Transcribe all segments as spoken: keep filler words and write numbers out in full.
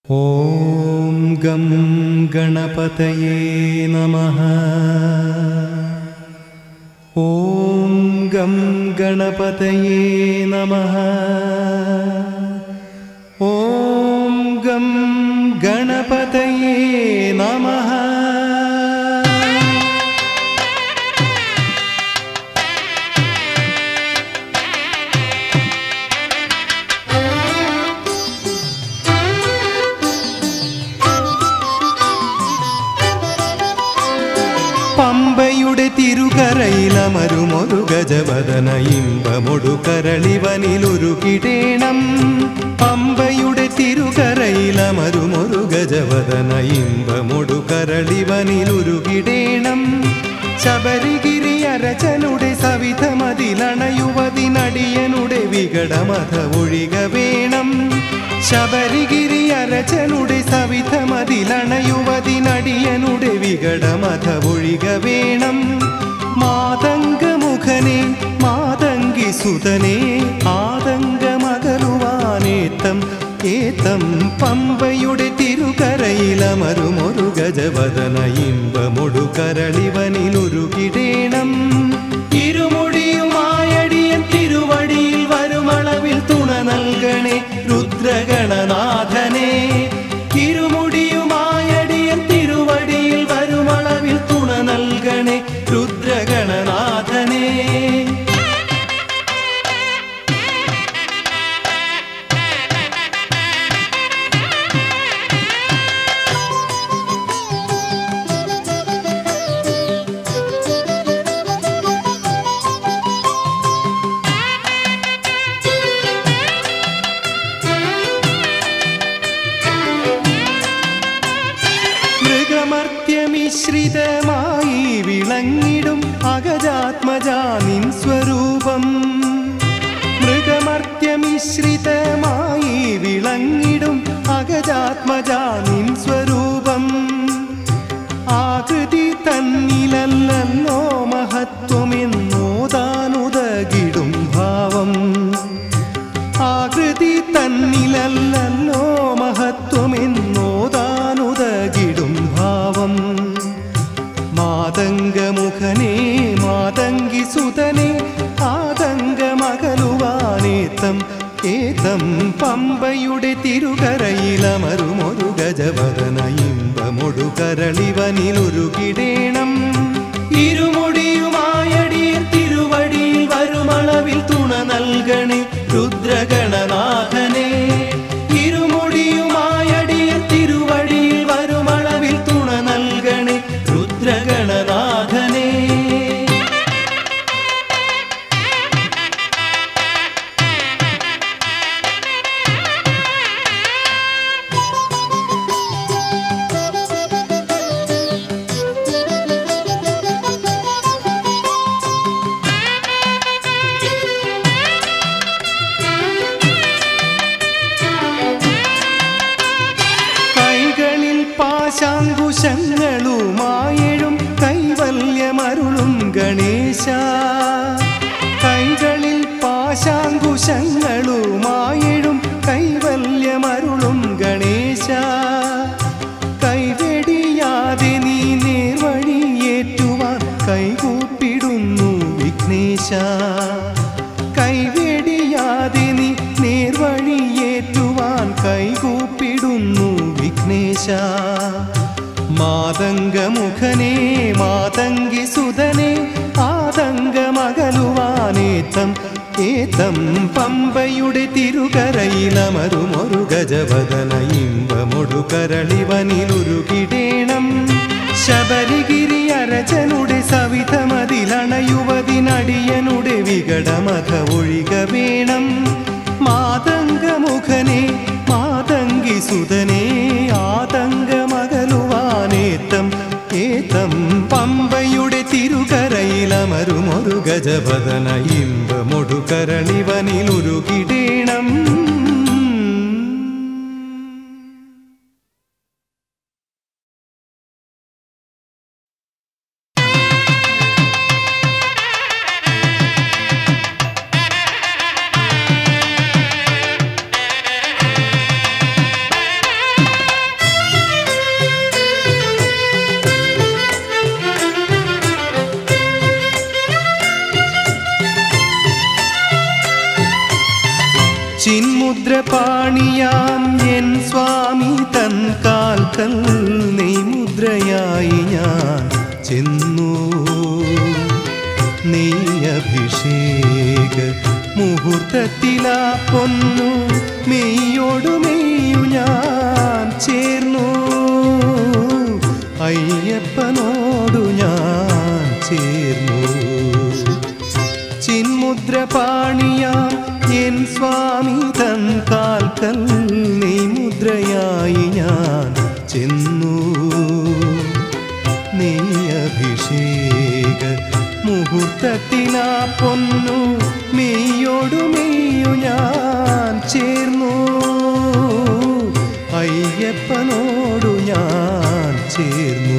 ഓം gum ഗണപതയേ നമഃ. ഓം gum ഗണപതയേ നമഃ. ഓം gum ഗണപതയേ നമഃ. പമ്പയുടെ തിരുകരയിലമരുമൊരു ഗജവദന ഇമ്പമൊടു കരളിവനിലുരുകിടേണം. പമ്പയുടെ തിരുകരയിലമരുമൊരു ഗജവദന ഇമ്പമൊടു കരളിവനിലുരുകിടേണം. ശബരിഗിരി അരചനുടെ സവിധമതിലണയുവതിനടിയനുടെ വികടമത ഒഴിക വേണം. ശബരിഗിരി അരചനുടെ സവിധമതിലണയുവതിനടിയനുടെ വികടമത ഒഴിക വേണം. മാതംഗമുഖനെ മാതംഗി സുതനെ ആതങ്കമകലുവാനേത്തം ഏത്തം പമ്പയുടെ തിരുകരയിലമരുമൊരു ഗജവദന ഇമ്പമൊടു കരളിവനിലുരുകിടേണം. ഇരുമുടിയുമായടിയൻ തിരുവടിയിൽ വരുമളവിൽ തുണ നൽകണേ രുദ്രഗണനാഥനെ. ഇരുമുടിയുമായടിയൻ തിരുവടിയിൽ വരുമളവിൽ തുണ നൽകണേ രുദ്രഗണനാഥനെ. മൃഗമർത്യമിശ്രിതമായി വിളങ്ങിടും അഗജാത്മജാ നിൻ സ്വരൂപം. മൃഗമർത്യമിശ്രിതമായി വിളങ്ങിടും അഗജാത്മജാ നിൻ സ്വരൂപം. ആകൃതി തന്നിലല്ലോ മഹത്വമെന്നോതാനുതകിടും ഭാവം. ആകൃതി തന്നിലല്ലോ മഹത്വമെന്നോതാനുതകിടും ഭാവം. മാതംഗമുഖനെ മാതംഗി സുതനെ ആതങ്കമകലുവാനേത്തം ഏതം പമ്പയുടെ തിരുകരയിലമരുമൊരു ഗജവദന ഇമ്പമൊടു കരളിവനിലുരുകിടേണം. ഇരുമുടിയുമായടിയൻ തിരുവടിയിൽ വരുമളവിൽ തുണ നൽകണേ രുദ്രഗണനാഥനെ. ഇരുമുടിയുമായടിയൻ തിരുവടിയിൽ വരുമളവിൽ തുണ നൽകണേ രുദ്രഗണനാഥനെ. പാശാങ്കുശങ്ങളുമായെഴും കൈവല്യമരുളും ഗണേശ. കൈകളിൽ പാശാങ്കുശങ്ങളുമായെഴും കൈവല്യമരുളും ഗണേശ. കൈവെടിയാതെ നീ നേർവഴിയേറ്റുവാൻ കൈകൂപ്പിടുന്നു വിഘ്നേശ. കൈവെടിയാതെ നീ നേർവഴിയേറ്റുവാൻ കൈകൂപ്പിടുന്നു വിഘ്നേശ. മാതംഗമുഖനെ മാതംഗി സുതനെ ആതങ്കമകലുവാനേത്തം ഏത്തം പമ്പയുടെ തിരുകരയിലമരുമൊരു ഗജവദന ഇമ്പമൊടു കരളിവനിലുരുകിടേണം. ശബരിഗിരി അരചനുടെ സവിധമതിലണയുവതിനടിയനുടെ വികടമത ഒഴിക വേണം. മാതംഗമുഖനെ മാതംഗി സുതനെ ആതങ്കമകലുവാനേത്തം ഏത്തം പമ്പയുടെ തിരുകരയിലമരുമൊരു ഗജവദന ഇമ്പമൊടു കരളിവനിലുരുകിടേണം. ചിന്മുദ്രപാണിയാം എൻ സ്വാമി തൻ കാൽക്കൽ നെയ്മുദ്രയായി ഞാൻ ചെന്നു. നെയ്യഭിഷേക മുഹൂർത്തത്തിലാ പൊന്നു മെയ്യോടു മെയ്യു ഞാൻ ചേർന്നു. അയ്യപ്പനോടു ഞാൻ ചേർന്നു. ചിന്മുദ്രപാണിയാം എൻ സ്വാമി തൻ കാൽക്കൽ നെയ്മുദ്രയായി ഞാൻ ചെന്നു. നെയ്യഭിഷേക മുഹൂർത്തത്തിലാ പൊന്നു മെയ്യോടു മെയ്യു ഞാൻ ചേർന്നു. അയ്യപ്പനോടു ഞാൻ ചേർന്നു.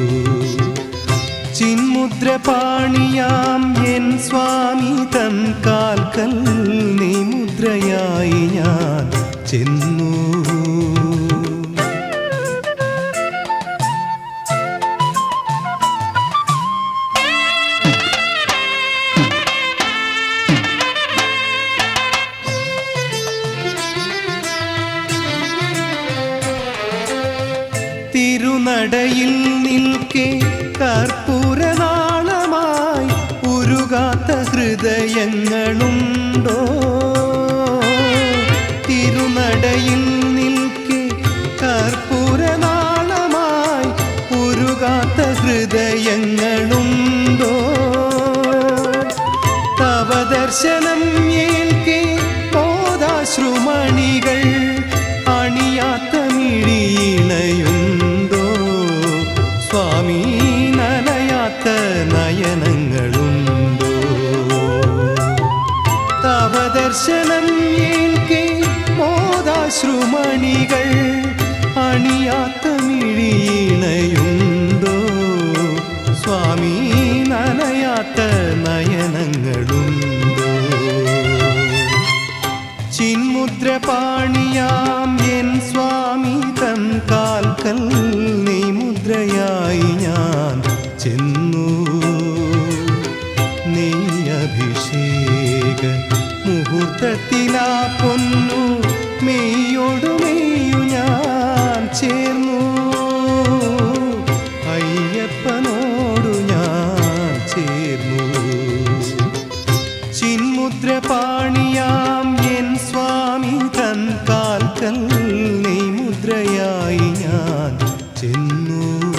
ചിന്മുദ്രപാണിയാം എൻ സ്വാമി തൻ കാൽക്കൽ നെയ്മുദ്രയായി ഞാൻ ചെന്നു. തിരുനടയിൽ നിൽക്കെ കർപ്പൂരനാളമായി ഉരുകാത്ത ഹൃദയങ്ങളുണ്ടോ? തിരുനടയിൽ നിൽക്കെ കർപ്പൂരനാളമായി ഉരുകാത്ത ഹൃദയങ്ങളുണ്ടോ? തവ ദർശനം ഏൽക്കെ മോദാശ്രുമണികൾ അണിയാത്ത മിഴിയിണയുണ്ടോ? സ്വാമി നനയാത്ത നയനങ്ങളുണ്ടോ? തവ ദർശനം ഏൽക്കെ മോദാശ്രുമണികൾ അണിയാത്ത മിഴിയിണയുണ്ടോ? സ്വാമി നനയാത്ത നയനങ്ങളുണ്ടോ? ചിന്മുദ്രപാണിയാം എൻ സ്വാമി തൻ കാൽക്കൽ നെയ്മുദ്രയായി ഞാൻ ചെന്നു. നെയ്യഭിഷേക മുഹൂർത്തത്തിലാ പൊന്നു മെയ്യോടു മെയ്യു ഞാൻ ചേർന്നു. അയ്യപ്പനോടു ഞാൻ ചേർന്നു. ചിന്മുദ്രപാണിയാം എൻ സ്വാമി തൻ കാൽക്കൽ നെയ്മുദ്രയായി ഞാൻ ചെന്നു.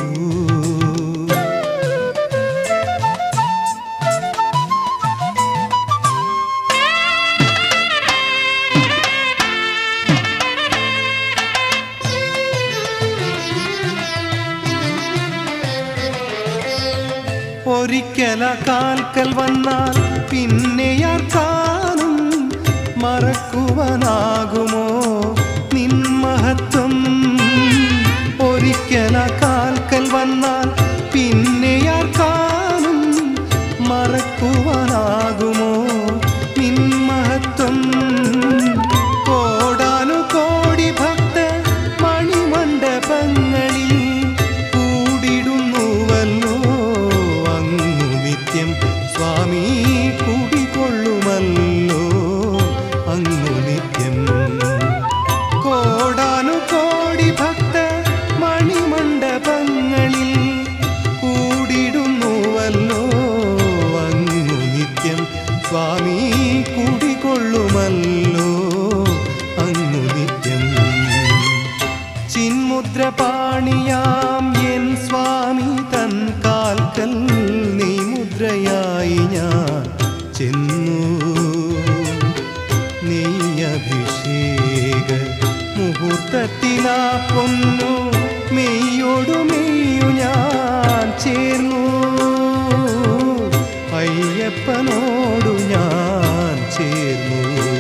ഒരിക്കല കാൽക്കൽ വന്നാൽ പിന്നെയാർക്കാനും മറക്കുവാനാകുമോ നിൻ മഹത്വം? ഒരിക്കല കാൽക്കൽ വന്നാൽ പിന്നെയാർക്കാനും മറക്കുവാനാകുമോ നിൻ മഹത്വം? കോടാനു കോടി ഭക്ത മണിമണ്ഡപങ്ങളിൽ കൂടിടുന്നുവല്ലോ അങ്ങു നിത്യം. സ്വാമി കുടികൊള്ളുമല്ലോ അങ്ങു നിത്യം. കോടാനു കോടി ഭക്ത മണിമണ്ഡപങ്ങളിൽ കൂടിടുന്നുവല്ലോ അങ്ങു നിത്യം. സ്വാമി കുടികൊള്ളുമല്ലോ അങ്ങു നിത്യം. ചിന്മുദ്രപാണിയാം എൻ സ്വാമി തൻ കാൽക്കൽ നെയ്മുദ്രയായി ഞാൻ ചെന്നു. നെയ്യഭിഷേക മുഹൂർത്തത്തിലാ പൊന്നു മെയ്യോടു മെയ്യു ഞാൻ ചേർന്നു. അയ്യപ്പനോടു ഞാൻ ചേർന്നു.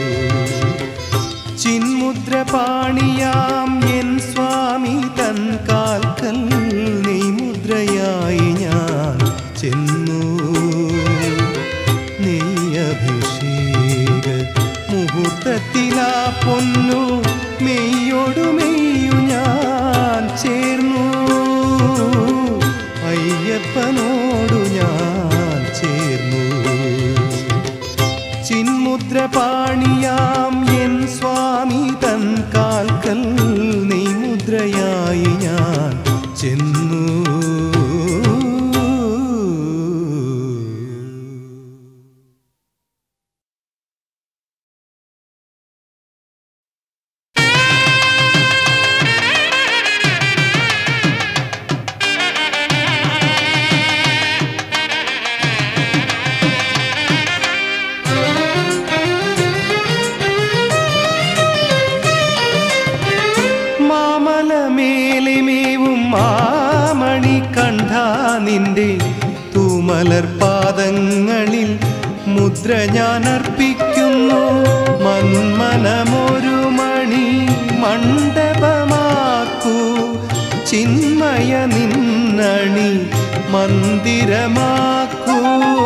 ചിന്മുദ്രപാണിയാം എൻ സ്വാമി തൻ കാൽക്കൽ നെയ്മുദ്രയായി ഞാൻ ചെന്നു. നെയ്യഭിഷേക മുഹൂർത്തത്തിലാ പൊന്നു മെയ്യോടു മെയ്യു ഞാൻ ചേർന്നു. അയ്യപ്പനോടു ഞാൻ ചേർന്നു. ചിന്മുദ്രപാണിയാം എൻ സ്വാമി മാമണികണ്ഠ നിന്റെ തൂമലർ പാദങ്ങളിൽ മുദ്ര ഞാൻ അർപ്പിക്കുന്നു. മന്മനമൊരു മണി മണ്ഡപമാക്കൂ, ചിന്മയ നിന്നണി മന്ദിരമാക്കൂ.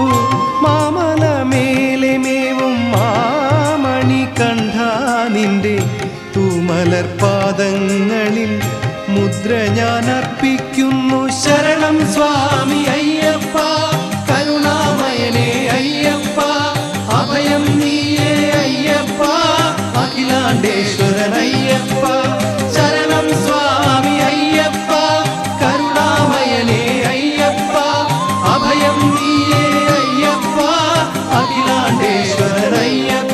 മാമലമേലെ മേവും മാമണികണ്ഠ നിന്റെ തൂമലർ പാദങ്ങളിൽ മുദ്ര ഞാൻ അർപ്പിക്കുന്നു. ശരണം സ്വാമി അയ്യപ്പ, കരുണാമയനേ അയ്യപ്പ, അഭയം നീയേ അയ്യപ്പ, അഖിലാണ്ടേശ്വരൻ അയ്യപ്പ. ശരണം സ്വാമി അയ്യപ്പ, കരുണാമയനേ അയ്യപ്പ, അഭയം നീയേ അയ്യപ്പ, അഖിലാണ്ടേശ്വരൻ അയ്യപ്പ.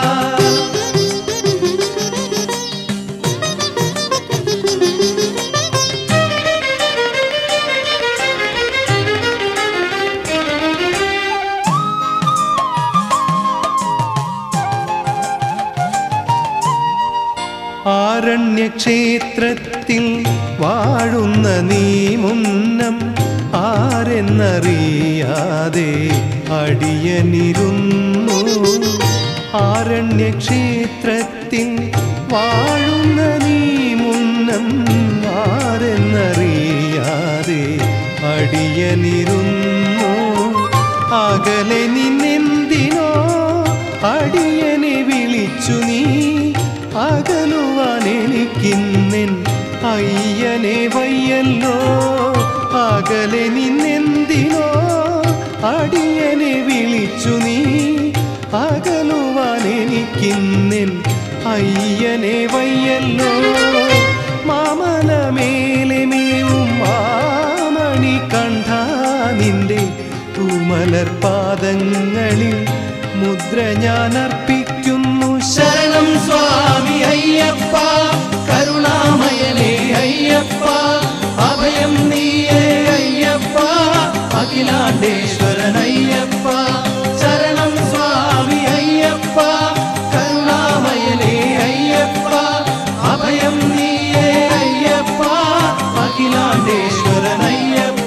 ആരണ്യക്ഷേത്രത്തിൽ വാഴുന്ന നീ മുന്നം ആരെന്നറിയാതെ അടിയനിരുന്നു. ആരണ്യക്ഷേത്രത്തിൽ വാഴുന്ന നീ മുന്നം ആരെന്നറിയാതെ അടിയനിരുന്നു. അകലെ നിന്നെന്തിനോ അടിയനെ വിളിച്ചു നീ, അകലുവാൻ എനിക്കിന്നെൻ അയ്യനെ വയ്യല്ലോ. അകലെ നിന്നെന്തിനോ അടിയനെ വിളിച്ചു നീ, അകലുവാൻ എനിക്കിന്നെൻ അയ്യനെ വയ്യല്ലോ. മാമലമേലെ മേവും മാമണികണ്ഠ നിന്റെ തൂമലർ പാദങ്ങളിൽ മുദ്ര ഞാൻ അർപ്പിക്കുന്നു. ശരണം സ്വാമി അയ്യപ്പ, കരുണാമയനേ അയ്യപ്പ, അഭയം നീയേ അയ്യപ്പ, അഖിലാണ്ടേശ്വരൻ അയ്യപ്പ. ശരണം സ്വാമി അയ്യപ്പ, കരുണാമയനേ അയ്യപ്പ, അഭയം നീയേ അയ്യപ്പ, അഖിലാണ്ടേശ്വരൻ അയ്യപ്പ.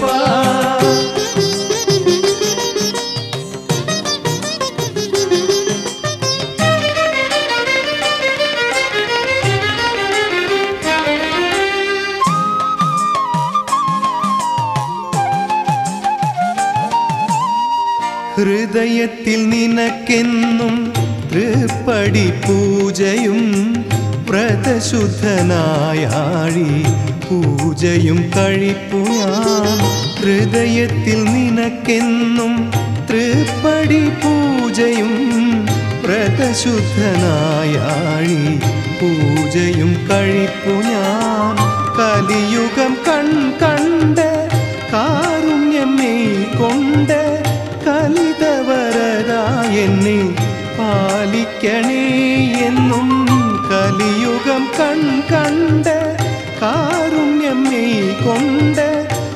ഹൃദയത്തിൽ നിനക്കെന്നും തൃപ്പടി പൂജയും വ്രതശുദ്ധനായാഴി പൂജയും കഴിപ്പു ഞാൻ. ഹൃദയത്തിൽ നിനക്കെന്നും തൃപ്പടി പൂജയും വ്രതശുദ്ധനായാഴി പൂജയും കഴിപ്പു ഞാൻ. കലിയുഗം കൺ കണ്ട് കാരുണ്യമേ കൊണ്ട് കലിതവരതായെന്നെ പാലിക്കണേ എന്നും. കലിയുഗം കൺ കണ്ട് കാരുണ്യമേ കൊണ്ട്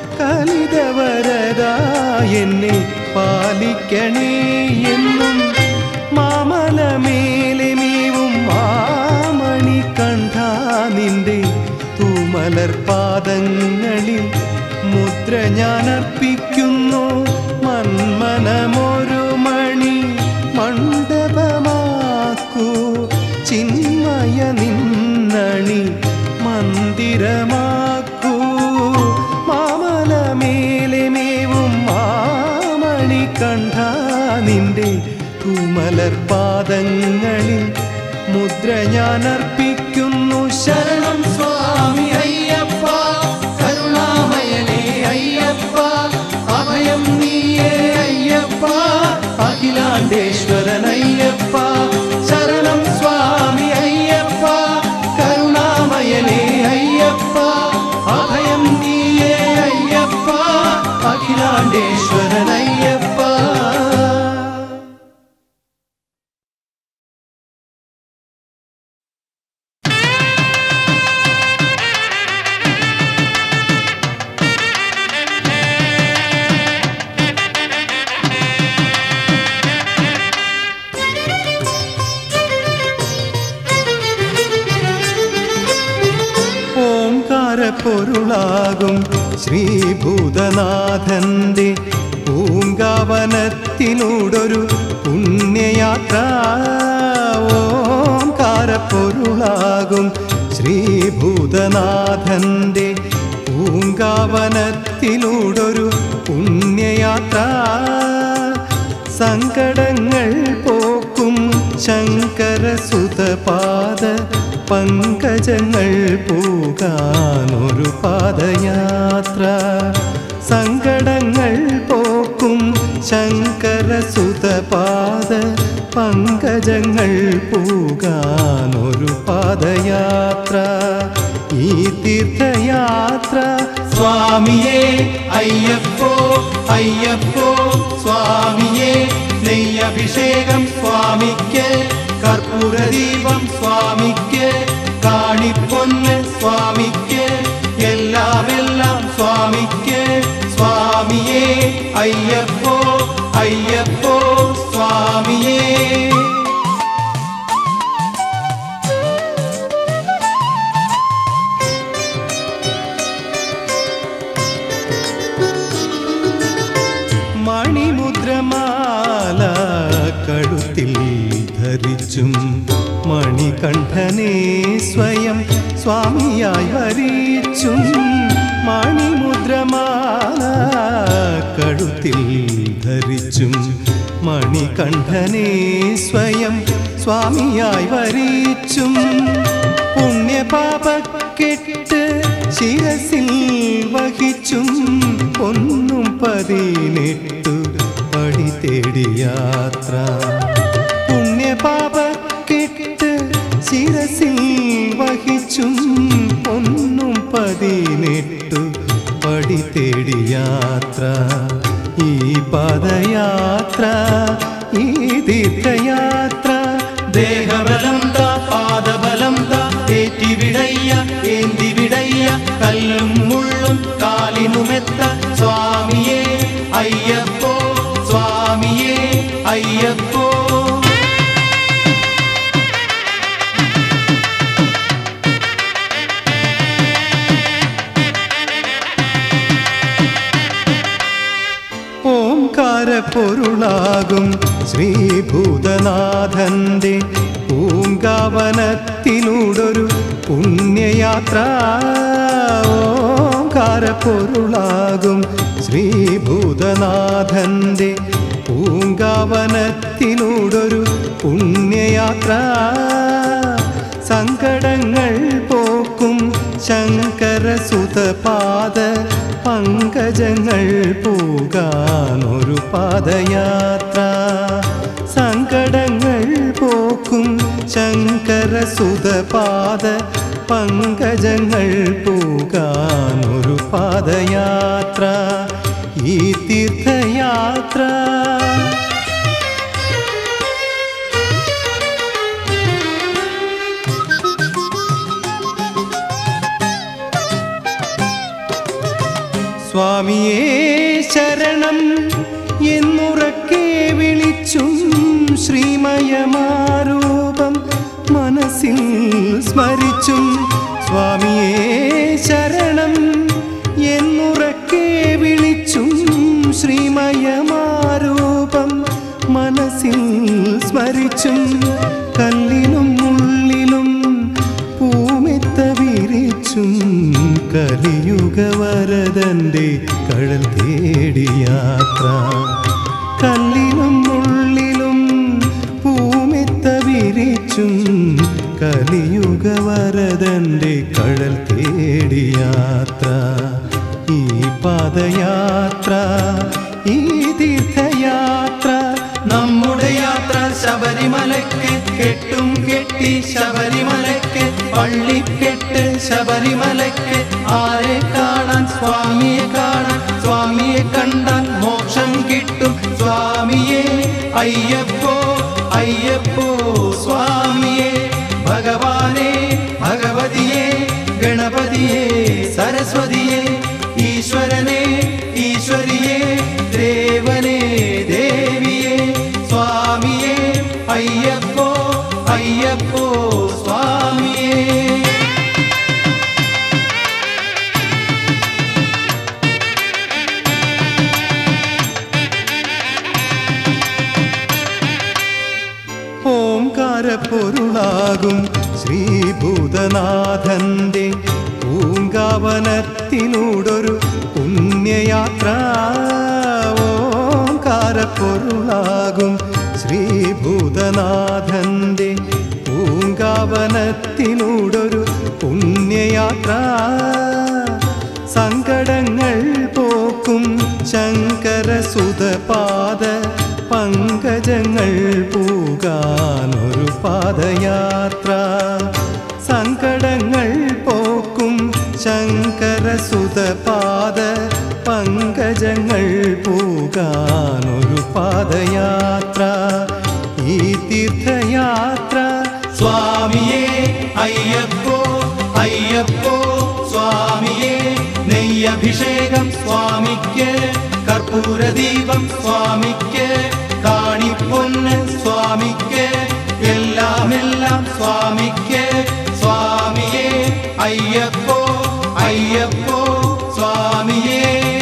കലിതവരതായെന്നെ പാലിക്കണേ എന്നും. മാമലമേലെ മേവും മാമണികണ്ഠ നിന്റെ തൂമലർ പാദങ്ങളിൽ മുദ്ര ഞാൻ അർപ്പിക്കുന്നു. മന്മനമൊരു മണി മണ്ഡപമാക്കൂ, ചിന്മയ നിന്നണി മന്ദിരമാക്കൂ. മാമലമേലെ മേവും മാമണികണ്ഠ നിന്റെ തൂമലർ പാദങ്ങളിൽ മുദ്ര ഞാൻ അർപ്പിക്കുന്നു. ശരണം സ്വാമി അയ്യപ്പ, കരുണാമയനേ അയ്യപ്പ, അഭയം നീയേ അയ്യപ്പ, അഖിലാണ്ടേശ്വരൻ അയ്യപ്പ. ശരണം സ്വാമി അയ്യപ്പ, കരുണാമയനേ അയ്യപ്പ, അഭയം നീയേ അയ്യപ്പ, അഖിലാണ്ടേശ്വരൻ അയ്യപ്പ. ഓംകാരപ്പൊരുളാകും ശ്രീഭൂതനാഥന്റെ പൂങ്കാവനത്തിലൂടൊരു പുണ്യയാത്ര. ഓംകാരപ്പൊരുളാകും ശ്രീഭൂതനാഥന്റെ പൂങ്കാവനത്തിലൂടൊരു പുണ്യയാത്ര. സങ്കടങ്ങൾ പോക്കും ശങ്കരസുതപാദ പങ്കജങ്ങൾ പൂകാനൊരു പാദയാത്ര. സങ്കടങ്ങൾ പോക്കും ശങ്കരസുതപാദ പങ്കജങ്ങൾ പൂകാനൊരു പാദയാത്ര. ഈ തീർത്ഥയാത്ര സ്വാമിയേ അയ്യപ്പോ അയ്യപ്പോ സ്വാമിയേ. നെയ്യഭിഷേകം സ്വാമിക്ക്, കർപ്പൂരദീപം സ്വാമിക്ക്, കാണിപ്പൊന്ന് സ്വാമിക്ക്, എല്ലാം എല്ലാം സ്വാമിക്ക്. സ്വാമിയേ അയ്യപ്പോ അയ്യപ്പോ സ്വാമിയേ. മണിമുദ്രമാല കഴുത്തിൽ ധരിച്ചും മണികണ്ഠനെ സ്വയം സ്വാമിയായി വരിച്ചും. മണിമുദ്രമാല കഴുത്തിൽ ധരിച്ചും മണികണ്ഠനെ സ്വയം സ്വാമിയായി വരിച്ചും. പുണ്യപാപക്കെട്ട് ശിരസിൽ വഹിച്ചും ഒന്നും പതിനെട്ടു പടി തേടി യാത്ര. പുണ്യപാപക്കെട്ട് ശിരസിൽ വഹിച്ചും ഒന്നും പതിനെട്ടു പടി തേടി യാത്ര. ഈ പാദയാത്ര ഈ തീർത്ഥയാത്ര. ദേഹബലം ദാ പാദബലം ദാ ഏറ്റി വിടയ്യ ഏന്തി വിടയ്യ കല്ലും മുള്ളും കാലിനുമെത്ത. സ്വാമിയേ അയ്യപ്പോ സ്വാമിയേ അയ്യപ്പോ. ഓംകാരപ്പൊരുളാകും ശ്രീഭൂതനാഥന്റെ പൂങ്കാവനത്തിലൂടൊരു പുണ്യയാത്ര. ഓംകാരപ്പൊരുളാകും ശ്രീഭൂതനാഥന്റെ പൂങ്കാവനത്തിലൂടൊരു പുണ്യയാത്ര. സങ്കടങ്ങൾ പോക്കും ശങ്കരസുതപാദ പങ്കജങ്ങൾ പൂകാനൊരു പാദയാത്ര. സങ്കടങ്ങൾ പോക്കും ശങ്കരസുതപാദ പങ്കജങ്ങൾ പൂകാനൊരു പാദയാത്ര. ഈ തീർത്ഥയാത്ര സ്വാമിയേ ശരണം എന്നുറക്കെ വിളിച്ചും ശ്രീമയമാരൂപം മനസ്സിൽ സ്മരിച്ചും. സ്വാമിയേ ശരണം എന്നുറക്കെ വിളിച്ചും ശ്രീമയമാരൂപം മനസ്സിൽ സ്മരിച്ചും. കല്ലിലും മുള്ളിലും പൂമെത്ത വിരിച്ചും കലിയുഗവരദന്റെ കഴൽ തേടി യാത്ര. കല്ലിലും മുള്ളിലും പൂമെത്ത വിരിച്ചും കലിയുഗവരദന്റെ കഴൽ തേടി യാത്ര. ഈ പാദയാത്ര ഈ തീർത്ഥയാത്ര. നമ്മുടെ യാത്ര ശബരിമലയ്ക്ക്, കെട്ടും കെട്ടി ശബരിമലയ്ക്ക്, പള്ളിക്കെട്ട് ശബരിമലയ്ക്ക്. ആരെ കാണാൻ? സ്വാമിയെ കാണാൻ. സ്വാമിയെ കണ്ടാൽ മോക്ഷം കിട്ടും. സ്വാമിയേ അയ്യപ്പോ അയ്യപ്പോ സ്വാമിയേ. ഭഗവാനേ ഭഗവതിയേ ഗണപതിയേ സരസ്വതിയേ. ഈശ്വരനേ ഈശ്വരിയേ ദേവനേ ദേവിയേ. സ്വാമിയേ അയ്യപ്പോ അയ്യപ്പോ സ്വാമിയേ. പൊരുളാകും ശ്രീഭൂതനാഥന്റെ പൂങ്കാവനത്തിലൂടൊരു പുണ്യയാത്ര. ഓംകാരപ്പൊരുളാകും ശ്രീഭൂതനാഥന്റെ പൂങ്കാവനത്തിലൂടൊരു പുണ്യയാത്ര. സങ്കടങ്ങൾ പോക്കും ശങ്കരസുതപാദ പങ്കജങ്ങൾ പൂകാനൊരു പാദയാത്ര. സങ്കടങ്ങൾ പോക്കും ശങ്കരസുതപാദ പങ്കജങ്ങൾ പൂകാനൊരു പാദയാത്ര. ഈ തീർത്ഥയാത്ര സ്വാമിയേ അയ്യപ്പോ അയ്യപ്പോ സ്വാമിയേ. നെയ്യഭിഷേകം സ്വാമിക്ക്, കർപ്പൂരദീപം സ്വാമിക്ക്, കാണിപ്പൊന്ന് സ്വാമിക്ക്, എല്ലാം എല്ലാം സ്വാമിക്ക്. സ്വാമിയേ അയ്യപ്പോ അയ്യപ്പോ സ്വാമിയേ.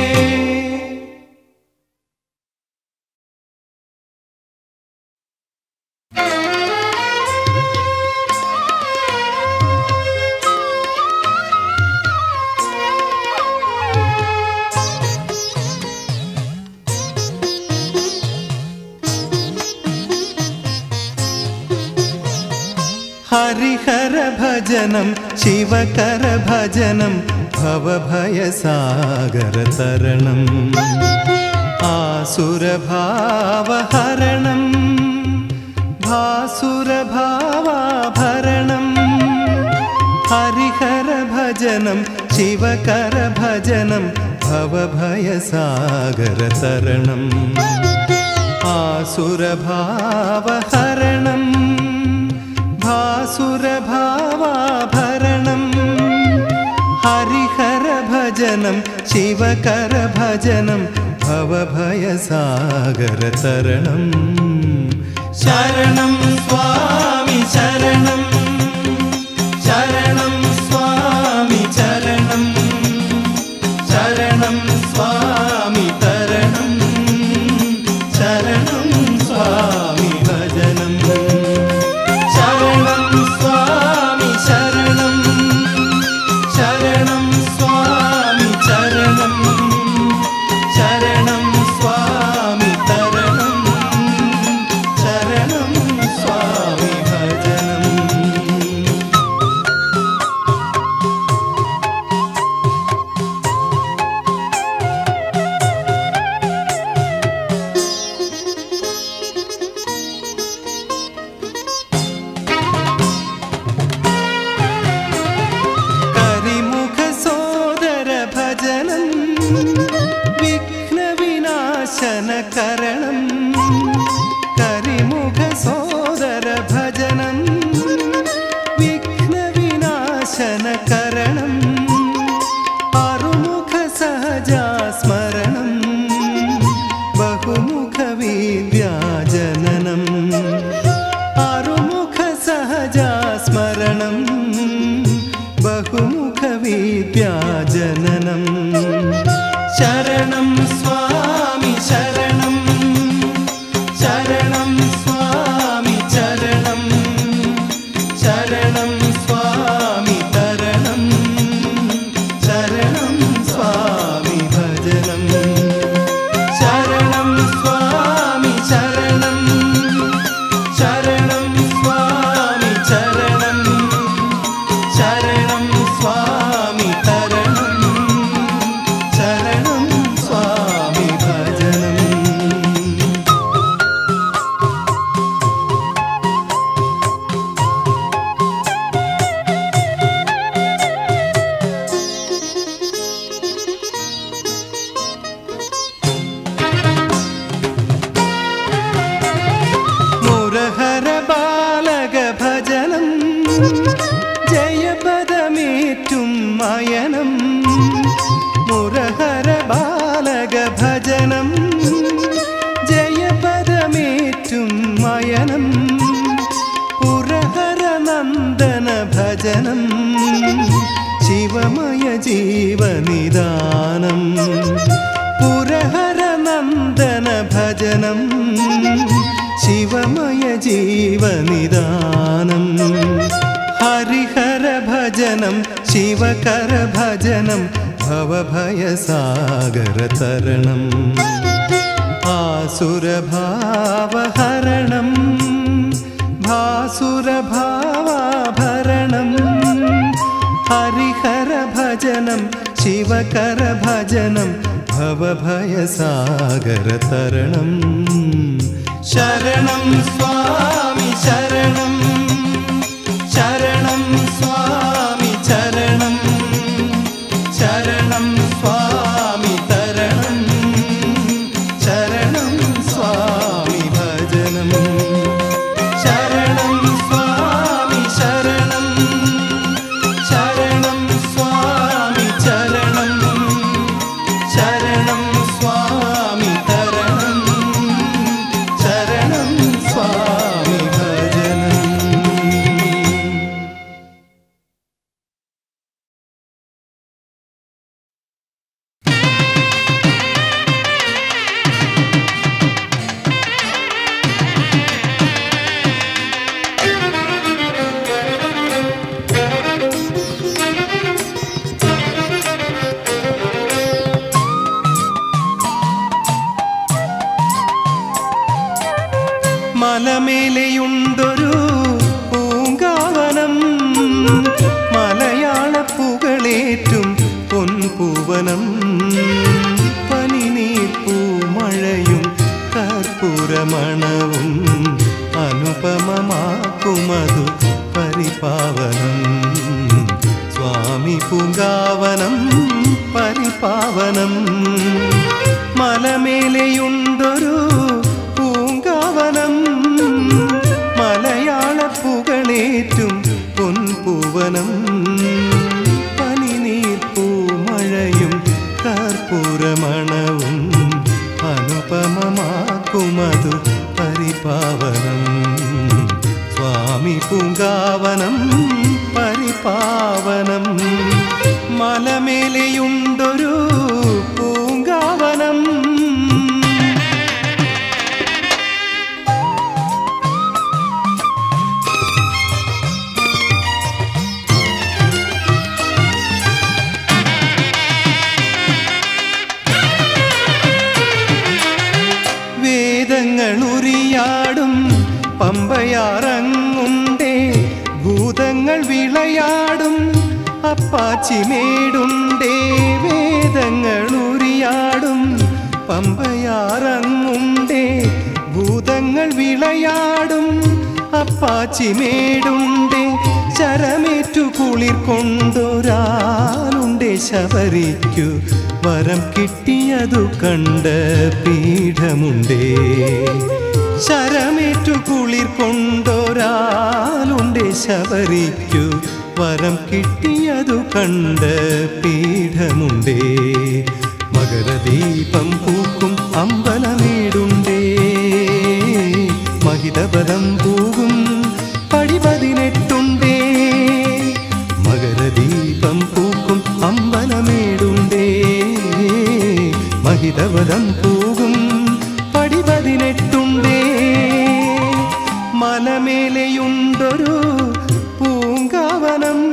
ഹരിഹര ഭജനം ശിവകര ഭജനം ഭവഭയസാഗര തരണം. ആസുരഭാവഹരണം ഭാസുരഭാവാഭരണം. ഹരിഹര ഭജനം ശിവകര ഭജനം ഭവഭയസാഗര തരണം. ആസുരഭാവഹരണം ഭാസുരഭാവാഭരണം. ഹരിഹര ഭജനം ശിവകര ഭജനം ഭവഭയസാഗര തരണം. ശരണം സ്വാമി ശരണം, ശരണം സ്വാമി ചരണം, ശരണം സ്വാമി തരണം, ശരണം സ്വാമി ഭജനം. ശരണം സ്വാമി ശരണം, ശരണം സ്വാമി ചരണം, ശരണം സ്വാമി തരണം, ശരണം സ്വാമി ഭജനം. കരണം കരിമുഖ സോദര ഭജനം വിഘ്നവിനാശന കരണം. ആറുമുഖ സഹജാസ്മരണം ബഹുമുഖ വിദ്യാജനനം. ആറുമുഖ സഹജാസ്മരണം ബഹുമുഖ വിദ്യാജനനം. ശരണം സ്വാമി ശരണം, ശരണം സ്വാമി ചരണം, ശരണം സ്വാമി തരണം, ശരണം സ്വാമി ഭജനം. ശരണം സ്വാമി ശരണം, ശരണം സ്വാമി ചരണം, ശരണം സ്വാമി തരണം, ശരണം സ്വാമി ഭജനം. മുരഹര ബാലക ഭജനം ജയപദമേറ്റും മയനം. മുരഹര ബാലക ഭജനം ജയപദമേറ്റും മയനം. പുരഹര നന്ദന ഭജനം ശിവമയ ജീവനിദാനം. പുരഹര നന്ദന ഭജനം ശിവമയ ജീവനിദാനം ഹരിഹര ഭജനം ശിവകര ഭജനം ഭവഭയസാഗര തരണം ആസുരഭാവഹരണം ഭാസുരഭാവാഭരണം ഹരിഹര ഭജനം ശിവകര ഭജനം ഭവഭയസാഗര തരണം ശരണം സ്വാമി ശരണം ശരണം സ്വാമി ചരണം ശരണം സ്വാമി തരണം ശരണം സ്വാമി ഭജനം ശരണം സ്വാമി ശരണം ശരണം സ്വാമി ചരണം ശരണം സ്വാമി തരണം ശരണം സ്വാമി ഭജനം. മലമേലെയുണ്ടൊരു പൂങ്കാവനം മലയാള പുകളേറ്റും പൊൻപൂവനം പനിനീർപ്പൂമഴയും കർപ്പൂരമണവും അനുപമമാക്കുമതു പരിപാവനം സ്വാമി പൂങ്കാവനം പരിപാവനം മലമേലെയുണ്ടൊരു പൂങ്കാവനം മലയാള പുകളേറ്റും പൊൻപൂവനം പനിനീർപ്പൂമഴയും കർപ്പൂരമണവും അനുപമമാക്കുമതു പരിപാവനം സ്വാമി പൂങ്കാവനം പരിപാവനം മലമേലെയുണ്ടൊരു പൂങ്കാവനം വേദങ്ങളുരിയാടും പമ്പയാറങ്ങുണ്ടേ ഭൂതങ്ങൾ വിളയാടും അപ്പാച്ചിമേടുണ്ടേ വേദങ്ങളുരിയാടും പമ്പയാറങ്ങുണ്ടേ ഭൂതങ്ങൾ വിളയാടും അപ്പാച്ചിമേടുണ്ടേ ശരമേറ്റു കുളിർ കൊണ്ടൊരാളുണ്ടേ ശബരിക്കു വരം കിട്ടിയതു കണ്ട പീഠമുണ്ടേ ശരമേറ്റു കുളിർ കൊണ്ടൊരാളുണ്ടേ ശബരിക്കു വരം കിട്ടിയതു കണ്ട പീഠമുണ്ടേ മകരദീപം പൂക്കും അമ്പലമേടുണ്ടേ മഹിതപദം പൂകും പടി പതിനെട്ടുണ്ടേ മകരദീപം പൂക്കും അമ്പലമേടുണ്ടേ മഹിതപദം പൂകും പടി പതിനെട്ടുണ്ടേ മലമേലെയുണ്ടൊരു പൂങ്കാവനം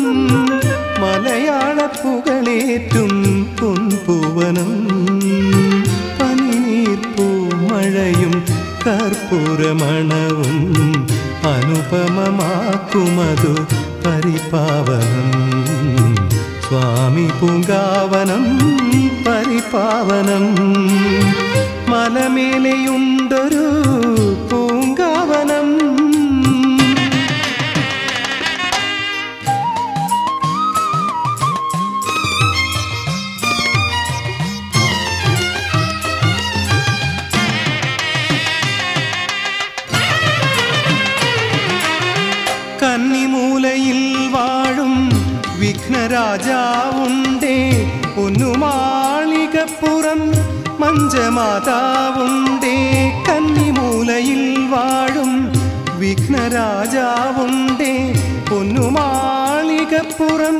മലയാള പുകളേറ്റും പൊൻപൂവനം പനിനീർപ്പൂമഴയും കർപ്പൂരമണവും അനുപമമാക്കുമതു പരിപാവനം സ്വാമി പൂങ്കാവനം പരിപാവനം മലമേലെയുണ്ടൊരു പൂങ്കാവനം കന്നിമൂലയിൽ വാഴും വിഘ്നരാജാവുണ്ടേ പൊന്നുമാളികപ്പുറം മഞ്ചമാതാവുണ്ടേ കന്നിമൂലയിൽ വാഴും വിഘ്നരാജാവുണ്ടേ പൊന്നുമാളികപ്പുറം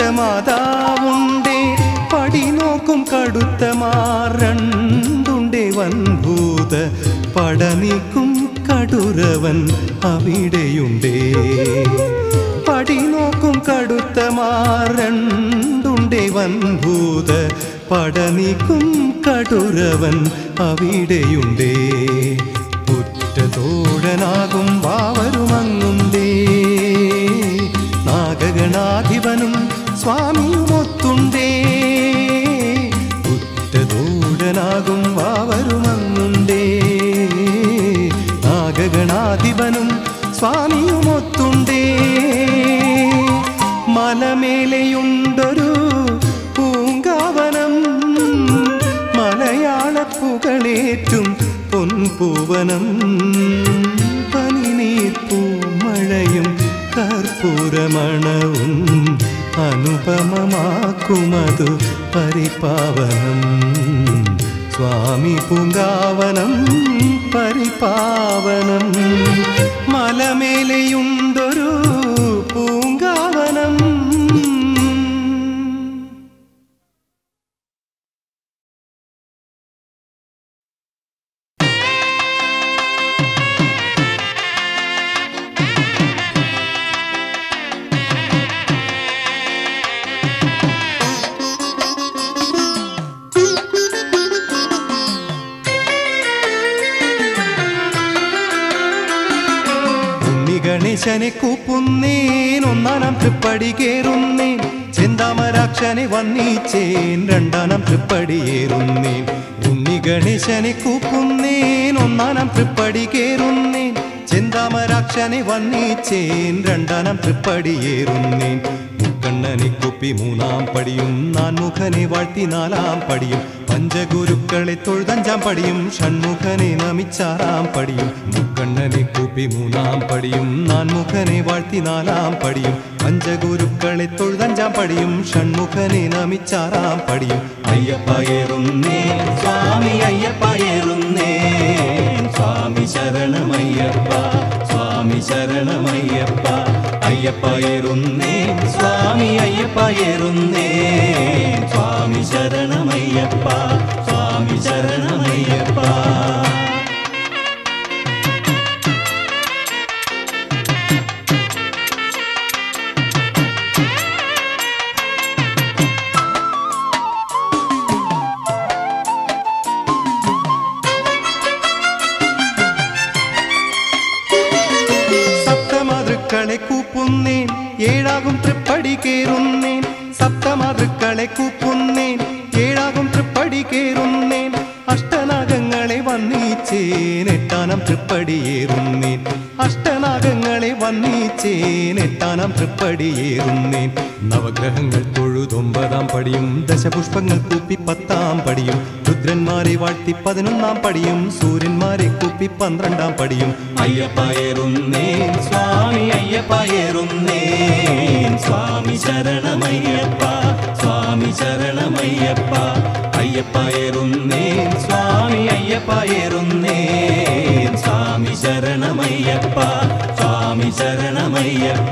മഞ്ചമാതാവുണ്ടേ പടി നോക്കും കടുത്ത മാറണ്ടുണ്ടേ വൻഭൂത പടനിക്കും കടുരവൻ അവിടെയുണ്ടേ. പടി നോക്കും കടുത്ത മാറണ്ടുണ്ടേ വൻഭൂത പടനിക്കും കടുരവൻ അവിടെയുണ്ടേ. കുറ്റതോഴനാകും വാവരുമങ്ങുണ്ടേ. നാഗഗണാധിപനും സ്വാമിയുമൊത്തുണ്ടേ. കുറ്റതോഴനാകും വാവരുമങ്ങുണ്ടേ. നാഗഗണാധിപനും സ്വാമിയുമൊത്തുണ്ടേ. മലമേലെയുണ്ടൊരു പൂങ്കാവനം, മലയാളപ്പുകളേറ്റും പൊൻപൂവനം. പനിനീർപ്പൂമഴയും കർപ്പൂരമണവും അനുപമമാക്കുമതു പരിപാവനം. സ്വാമി പൂങ്കാവനം പരിപാവനം. മലമേലെയുണ്ടൊരു പൂങ്കാവനം. ഗണേശനെ കൂപ്പുന്നേൻ ഒന്നാനാം തൃപ്പടി കേറുന്നേൻ. ചെന്താമരാക്ഷനെ വന്നീച്ചേൻ രണ്ടാനാം തൃപ്പടിയേറുന്നേൻ. ഉണ്ണി ഗണേശനെ കൂപ്പുന്നേൻ ഒന്നാനാം തൃപ്പടി കേറുന്നേൻ. ചെന്താമരാക്ഷനെ വന്നീച്ചേൻ രണ്ടാനാം തൃപ്പടിയേറുന്നേൻ. മുക്കണ്ണനെ കുപ്പി മൂന്നാം പടിയും നാൻമുഖനെ വാഴ്ത്തി നാലാം പടിയും. പഞ്ചഗുരുക്കളെ തൊഴുതഞ്ചാം പടിയും ഷൺമുഖനെ നമിച്ചാറാം പടിയും. മുക്കണ്ണനെ കൂപ്പി മൂന്നാം പടിയും നാൻമുഖനെ വാഴ്ത്തി നാലാം പടിയും. പഞ്ചഗുരുക്കളെ തൊഴുതഞ്ചാം പടിയും ഷൺമുഖനെ നമിച്ചാറാം പടിയും. അയ്യപ്പയേറുന്നേ സ്വാമി അയ്യപ്പയേറുന്നേ. സ്വാമി ശരണമയ്യപ്പ സ്വാമി ശരണമയ്യപ്പ. അയ്യപ്പയേറുന്നേ സ്വാമി അയ്യപ്പയേറുന്നേ. സ്വാമി ശരണമയ്യപ്പ സ്വാമി ശരണമയ്യപ്പ. സപ്തമാതൃക്കളെ കൂപ്പുന്നേൻ ഏഴാകും തൃപ്പടി കേറുന്നേൻ. സപ്തമാതൃക്കളെ കൂപ്പുന്നേൻ ഏഴാകും തൃപ്പടി കേറുന്നേൻ. അഷ്ടനാഗങ്ങളെ വന്നീച്ചേൻ എട്ടാനാം തൃപ്പടിയേറുന്നേൻ. അഷ്ടനാഗങ്ങളെ വന്നീച്ചേൻ എട്ടാനാം തൃപ്പടിയേറുന്നേൻ. നവഗ്രഹങ്ങൾ തൊഴുതൊമ്പതാം പടിയും ദശപുഷ്പങ്ങൾ കൂപ്പി പത്താം പടിയും. രുദ്രന്മാരെ വാഴ്ത്തി പതിനൊന്നാം പടിയും സൂര്യന്മാരെ കൂപ്പി പന്ത്രണ്ടാം പടിയും. അയ്യപ്പയേറുന്നേൻ സ്വാമി അയ്യപ്പയേറുന്നേൻ. സ്വാമി ശരണമയ്യപ്പ സ്വാമി ശരണമയ്യപ്പ. അയ്യപ്പയേറുന്നേൻ സ്വാമി അയ്യപ്പയേറുന്നേൻ. സ്വാമി ശരണമയ്യപ്പ സ്വാമി ശരണമയ്യപ്പ.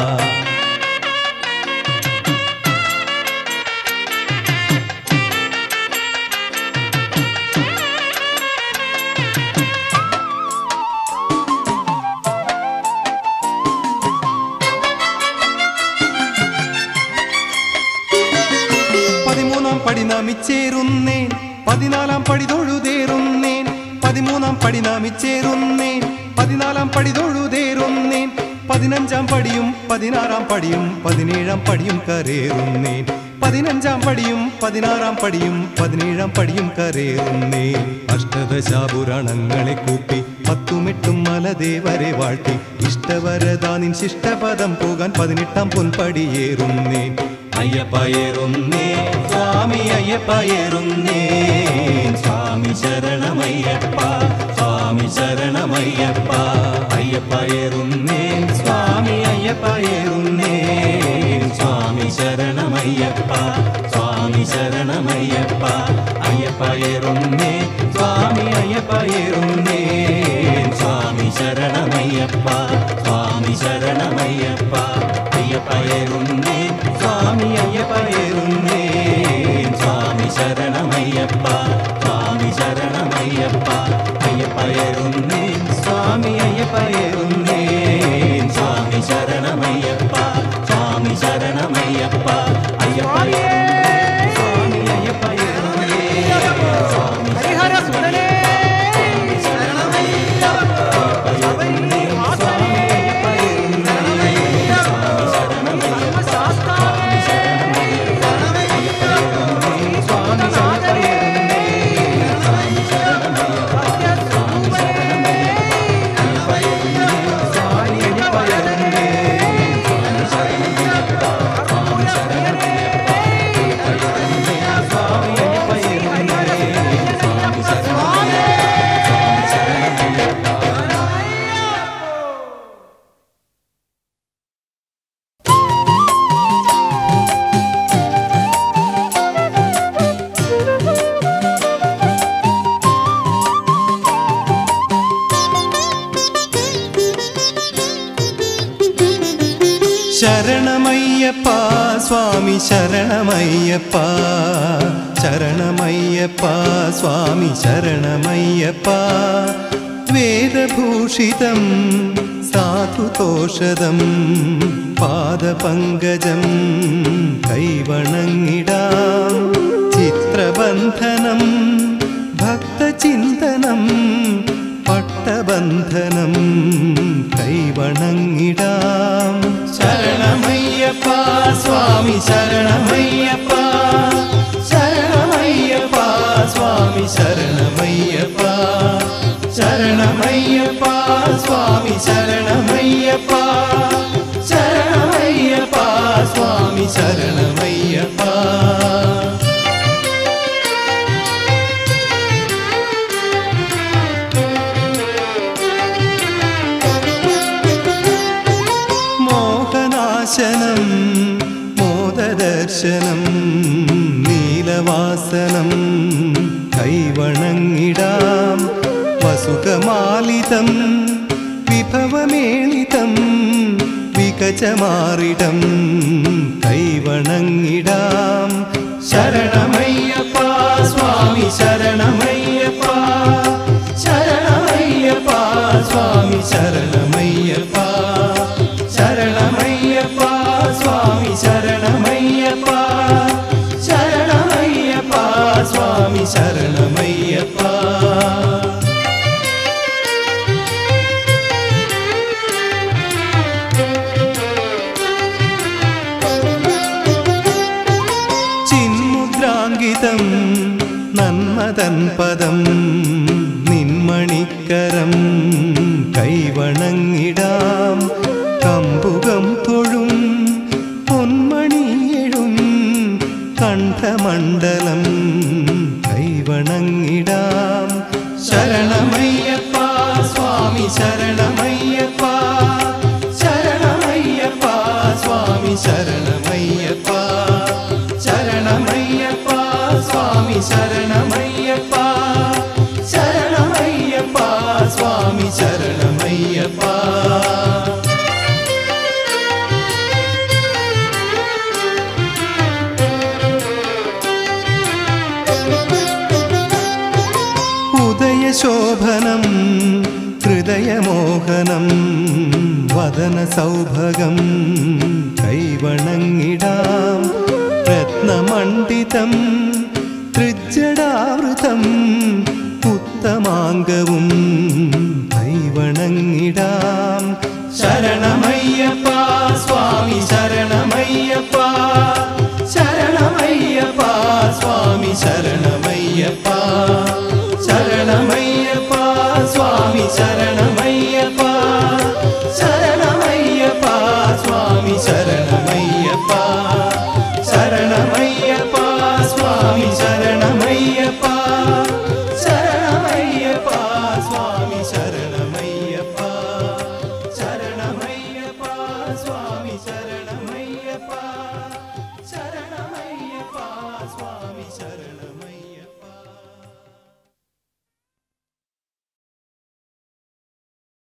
പതിമൂന്നാം പടി നമിച്ചേറുന്നേൻ പതിനാലാം പടി തൊഴുതേറുന്നേൻ. പതിമൂന്നാം പടി നമിച്ചേറുന്നേൻ പതിനാലാം പടി തൊഴുതേറുന്നേൻ. പതിനഞ്ചാം പടിയും പതിനാറാം പടിയും പതിനേഴാം പടിയും കരേറുന്നേൻ. പതിനഞ്ചാം പടിയും പതിനാറാം പടിയും പതിനേഴാം പടിയും കരേറുന്നേൻ. അഷ്ടദശാപുരാണങ്ങളെ കൂപ്പി പത്തുമെട്ടും മലദേവരെ വാഴ്ത്തി ഇഷ്ടവരദാനിൻ ശിഷ്ടപദം പോകാൻ പതിനെട്ടാം പൊൻപടിയേറുന്നേൻ. അയ്യപ്പയേറുന്നേ സ്വാമി അയ്യപ്പയേറുന്നേ. സ്വാമി ശരണമയ്യപ്പ സ്വാമി ശരണമയ്യപ്പ. അയ്യപ്പയേറുന്നേ സ്വാമി അയ്യപ്പയേറുന്നേ. സ്വാമി ശരണമയ്യപ്പ സ്വാമി ശരണമയ്യപ്പ. അയ്യപ്പയേറുന്നേ സ്വാമി അയ്യപ്പയേറുന്നേ. സ്വാമി ശരണമയ്യപ്പ സ്വാമി ശരണമയ്യപ്പ. അയ്യപ്പയേറുന്നേ സ്വാമി അയ്യപ്പയേറുന്നേ. സ്വാമി ശരണമയ്യപ്പ സ്വാമി ശരണമയ്യപ്പ. ശരണമയ്യപ്പ ശരണമയ്യപ്പ സ്വാമി ശരണമയ്യപ്പ വേദഭൂഷിതം സാധുതോഷദം പാദപങ്കജം കൈവണങ്ങിടാം ചിത്രബന്ധനം ഭക്തചിന്തനം പട്ടബന്ധനം കൈവണങ്ങിടാം ശരണമയ്യപ്പ സ്വാമി ശരണമയ്യപ്പ ശരണമയ്യപ്പ സ്വാമി ശരണമയ്യപ്പ ശരണമയ്യപ്പ സ്വാമി ശരണമയ്യപ്പ ശരണമയ്യപ്പ സ്വാമി ശരണമയ്യപ്പ മോഹനാശനം മോദദർശനം നീലവാസനം കൈവണങ്ങിടാം വസുകമാലിതം വിഭവമേളിതം വികചമാറിടം കൈവണങ്ങിടാം ശരണമയ്യപ്പ സ്വാമി ശരണമയ്യപ്പ ശരണമയ്യപ്പ സ്വാമി ശരണമയ്യപ്പ ശരണമയ്യപ്പ സ്വാമി ശരണമയ്യപ്പ ശരണമയ്യപ്പ സ്വാമി ശരണമയ്യപ്പ ചിന്മുദ്രാങ്കിതം നന്മതൻ പദം നിന്മണിക്കരം കൈവണങ്ങിടാം കമ്പുകം തൊഴും പൊന്മണിയെഴും കണ്ഠമണ്ഡലം കൈവണങ്ങിടാം ശരണമയ്യപ്പ സ്വാമി ശരണമയ്യപ്പ ശരണമയ്യപ്പ സ്വാമി ശരണമയ്യപ്പ ശരണമയ്യപ്പ സ്വാമി ശരണമയ്യപ്പ ശരണമയ്യപ്പ സ്വാമി ശരണമയ്യപ്പ ഉദയശോഭനം ഹൃദയമോഹനം വദനസൗഭഗം കൈവണങ്ങിടാം രത്നമണ്ഡിതം തൃജ്ജടാവൃതം ഉത്തമാംഗവും കൈവണങ്ങിടാം ശരണമയ്യപ്പ സ്വാമി ശരണമയ്യപ്പ